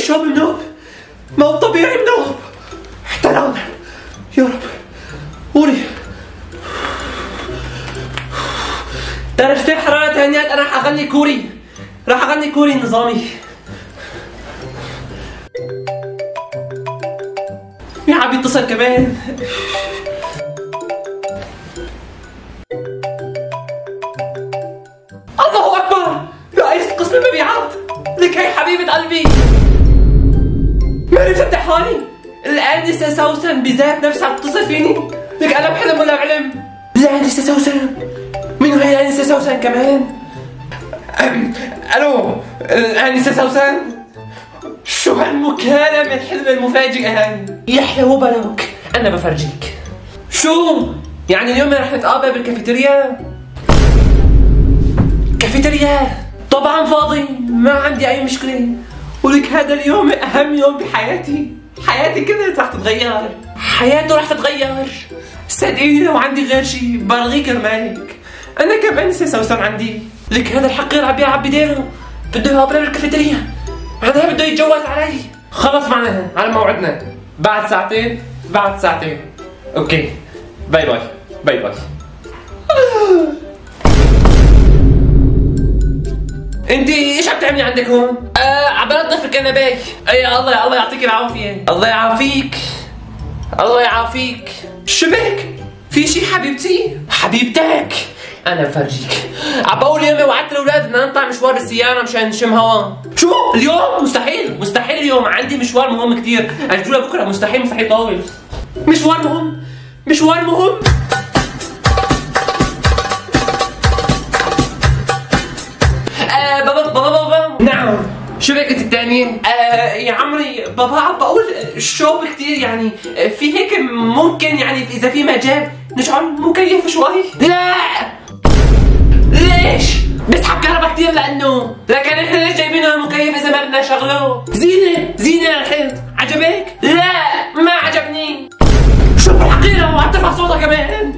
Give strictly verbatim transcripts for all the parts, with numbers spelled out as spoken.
الشاب منوب؟ ما هو طبيعي منوب حتى الآن. يا رب قولي درجة الحرارة تهنيت. أنا راح أغني كوري، راح أغني كوري نظامي. مين عم يتصل كمان؟ الله أكبر، رئيس قسم المبيعات. لك هي حبيبة قلبي، ماني مفتح حالي. الآنسة سوسن بذات نفسها عم تتصل فيني. لك أنا بحلم ولا بعلم؟ الآنسة سوسن، منو هي الآنسة سوسن كمان؟ أم. ألو الآنسة سوسن، شو هالمكالمة الحلوة المفاجئة هاي؟ يحيى وبلوك، أنا بفرجيك. شو؟ يعني اليوم رح نتقابل بالكافيتيريا؟ كافيتيريا؟ طبعا فاضي، ما عندي أي مشكلة. ولك هذا اليوم أهم يوم بحياتي، حياتي كلها رح تتغير، حياته رح تتغير. صدقيني لو عندي غير شيء بلغيه كرمالك. أنا كمان لسه سوسن عندي. لك هذا الحقير عم بيلعب بديره، بده يقابلها بالكافيتيريا، بعدها بده يتجوز علي. خلص معنا على موعدنا بعد ساعتين، بعد ساعتين. اوكي باي باي باي باي. انت ايش عم تعملي عندك هون؟ آه عم بنظف الكنبايه. اي الله الله يعطيك العافيه. الله يعافيك، الله يعافيك. شو بك؟ في شي حبيبتي؟ حبيبتك انا بفرجيك. عم بقول اليوم وعدت الاولاد بدنا نطلع مشوار بالسياره مشان نشم هوا. شو؟ اليوم؟ مستحيل مستحيل اليوم، عندي مشوار مهم كثير، اجله بكره. مستحيل مستحيل طاول. مشوار مهم، مشوار مهم. آه بابا بابا بابا. نعم شو بك انت التانيين؟ آه يا عمري بابا عم بقول الشوب كثير يعني في هيك ممكن يعني اذا في مجال نجعل مكيف شوي. لا ليش؟ بسحب كهرباء كثير لانه لكن احنا ليش جايبينه المكيف اذا ما بدنا نشغله؟ زينه زينه للحيط. عجبك؟ لا ما عجبني. شو بالحقيقه وعم ترفع صوتها كمان.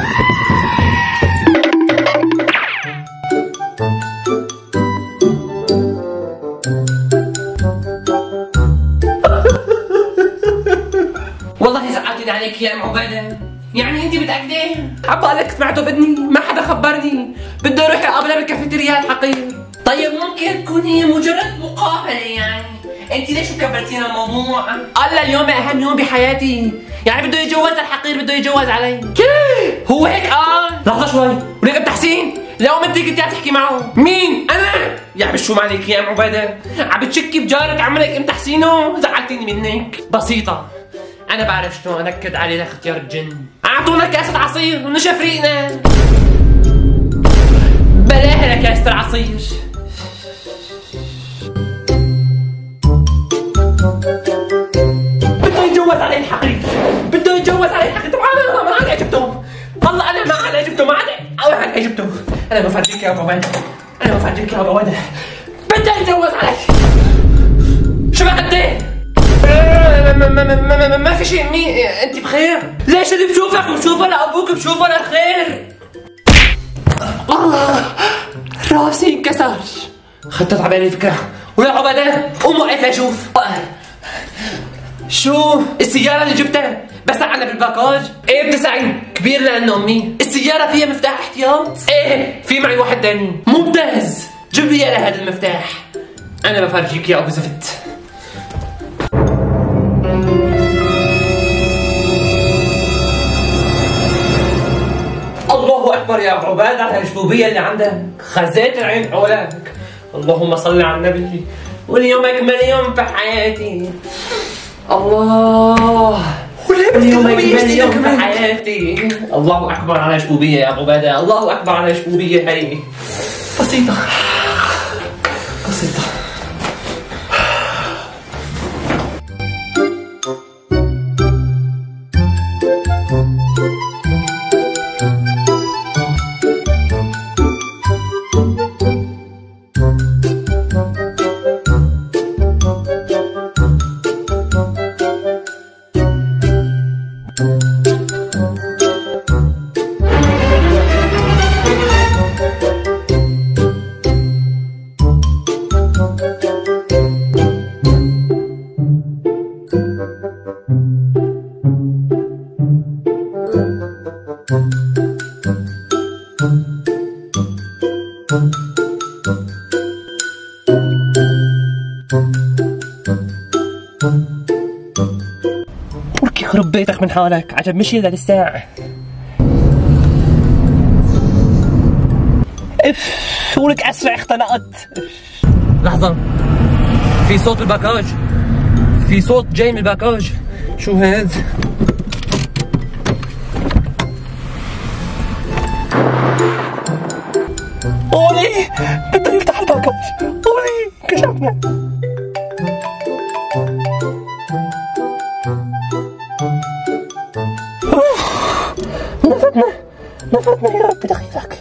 والله زعلتني عليك يا ام عباده. يعني انت متاكده؟ عم بقلك سمعته بدني، ما حدا خبرني. بده يروح يقابلها بالكافيتيريا الحقير. طيب ممكن تكون هي مجرد مقابله يعني. انت ليش مكبرتينا الموضوع؟ قال اليوم اهم يوم بحياتي، يعني بده يتجوز الحقير، بده يتجوز علي. كيف؟ هو هيك قال؟ لحظه شوي، وليك ام تحسين؟ لو انت كنت تحكي معه. مين؟ انا؟ يا عم شو مالك يا ام عباده؟ عم بتشكي بجارك عملك ام تحسينه؟ زعلتيني منك. بسيطه، أنا بعرف شلون أنكد عليه اختيار الجن. أعطونا كاسة عصير ونشف ريقنا. بلاها لكاسة العصير. بده يتجوز علي الحقير، بده يتجوز علي الحقير. طبعا أنا ما عاد عجبته، والله أنا ما عاد عجبته، ما عاد ما عاد عجبته. أنا بفرجيك يا أبو عبيدة، أنا بفرجيك يا أبو عبيدة. بده يتجوز علي. شو بقديه؟ ما, ما, ما, ما, ما, ما في شيء. مين انت بخير؟ ليش اللي بشوفك بشوفه لابوك بشوفه للخير؟ الله راسي انكسر. خطت على بالي فكره. ويا عباده قوم وقف لاشوف. شو السياره اللي جبتها؟ بس عنا بالباكاج؟ ايه بتسعين كبير لانه امي. السياره فيها مفتاح احتياط؟ ايه في معي واحد ثاني. ممتاز، جيب لي هذا المفتاح. انا بفرجيك يا ابو زفت. الله اكبر يا ابو عباد على الجبوبيه اللي عندك، خزيت العين حولك. اللهم صل على النبي. واليوم اجمل يوم في حياتي. الله اليوم اجمل يوم في حياتي. الله اكبر على جبوبيه يا ابو عباده، الله اكبر على جبوبيه. هي بسيطه بسيطه. ولك يخرب بيتك من حالك، عجب مشي ذا الساعة. اف ولك اسرع اختنقت. لحظة، في صوت بالباكاج، في صوت جاي من الباكاج. شو هاد؟ اولي بده يفتح الباكاج. اولي كشفنا. نفتنا نفتنا يا ربي دخيلك.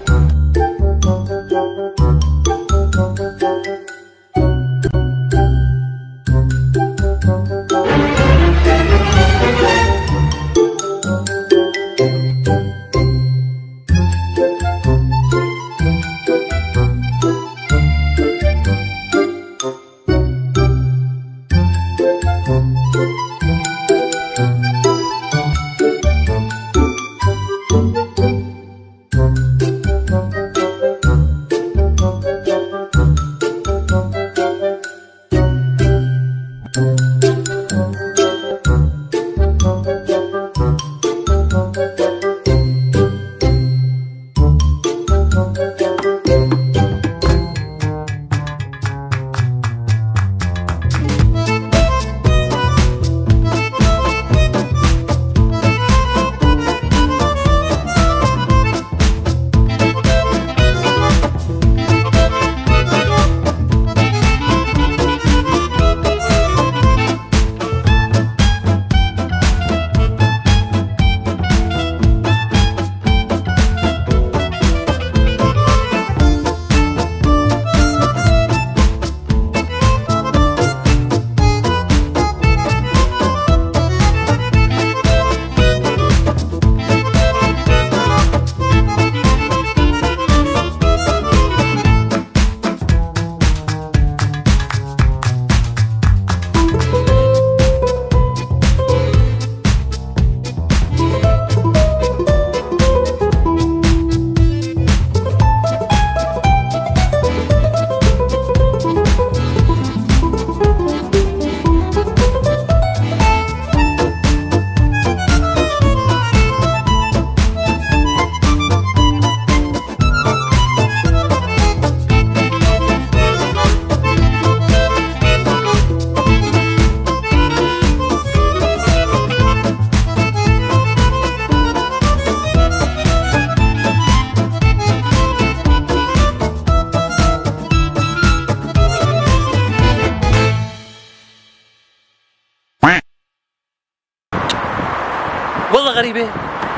والله غريبة.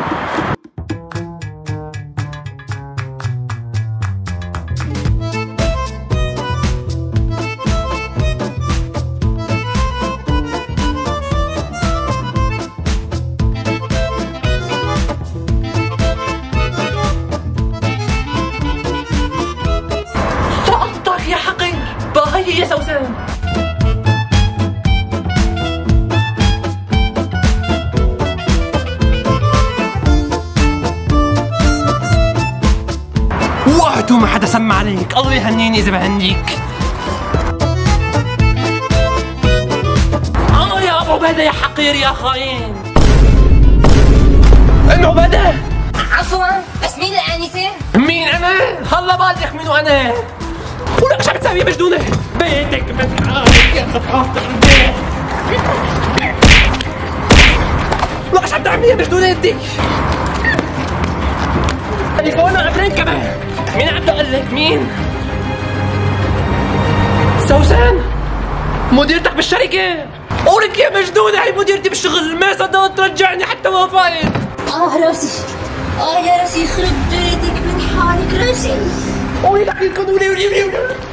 سقطتك يا حقير. باهي يا سوسن. وقعت وما حدا سمع عليك. الله يهنيني اذا بهنيك. اه يا ابو عبيده يا حقير يا خاين. ام عبيده. عفوا بس مين الآنسة؟ مين انا؟ هلا بالك مين وانا؟ ولك شو عم تساوي يا مجنونه؟ بيتك من حالك يا ثقافتك البيت. ولك شو عم تعملي يا مجنونه انتي؟ تليفونه عفرين كمان. مين عم بقول لك مين؟ سوسن مديرتك بالشركة. قولك يا مجنونة هي مديرتي بالشغل. ما صدقت ترجعني حتى وافقت. اه راسي. اه يا راسي يخرب بيتك من حالك راسي. قولي لك قولي قولي قولي